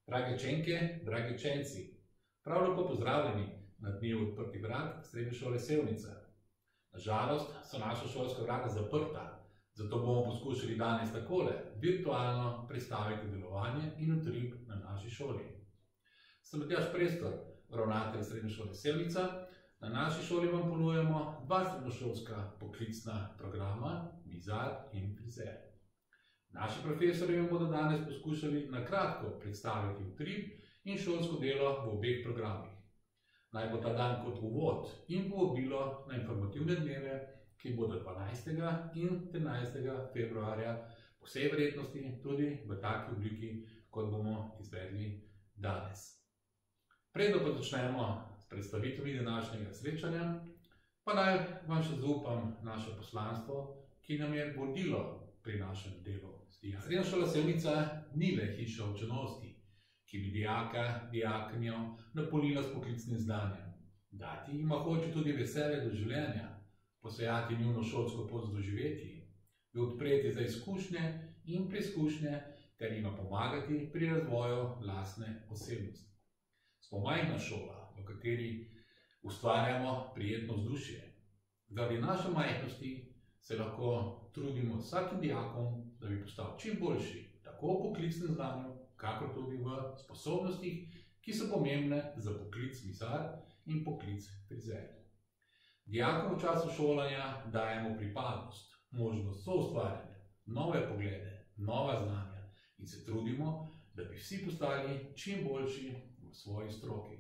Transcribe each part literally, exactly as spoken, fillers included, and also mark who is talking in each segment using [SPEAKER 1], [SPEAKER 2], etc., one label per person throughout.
[SPEAKER 1] Drage učenke, dragi učenci, prav lepo pozdravljeni na dnevu odprtih vrat Srednje šole Sevnica. Na žalost so naša šolska vrata zaprta, zato bomo poskušali danes takole virtualno predstaviti delovanje in utrip na naši šoli. Sem Matjaž Prestor, ravnatelj Srednje šole Sevnica. Na naši šoli vam ponujamo dva srednješolska poklicna programa, mizar in frizer. Naši profesorji vam bodo danes poskušali na kratko predstaviti utrip in šolsko delo v obeh programih. Naj bo ta dan kot uvod in povabilo na informativne dneve, ki bodo dvanajstega in trinajstega februarja po vsej verjetnosti tudi v taki obliki, kot bomo izvedli danes. Predno pa začnemo s predstavitvami današnjega srečanja, pa naj vam še zaupam naše poslanstvo, ki nam je vodilo pri našem delu. Srednja šola Sevnica ni le hiša učenosti, ki bi dijaka, dijakinjo napolnila s poklicnim znanjem. Dati jima hoče tudi veselje do življenja, posejati njuno šolsko pot z doživetji, jo odpreti za izkušnje in preizkušnje ter jima pomagati pri razvoju lastne osebnosti. Smo majhna šola, v kateri ustvarjamo prijetno vzdušje. Zaradi naše majhnosti se lahko trudimo vsakim dijakom, da bi postal čim boljši, tako v poklicnem znanju, kakor tudi v sposobnostih, ki so pomembne za poklic mizar in poklic frizer. Dijakom v času šolanja dajemo pripadnost, možnost soustvarjanja, nove poglede, nova znanja in se trudimo, da bi vsi postali čim boljši v svoji stroki.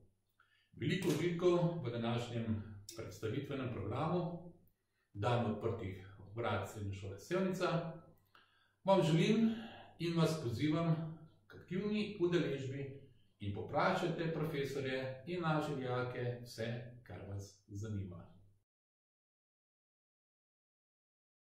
[SPEAKER 1] Veliko užitkov v današnjem predstavitvenem programu Dan odprtih vrat Srednje šole Sevnica vam želim in vas pozivam k aktivni udeležbi in poprašajte profesorje in naše dijake vse, kar vas zanima.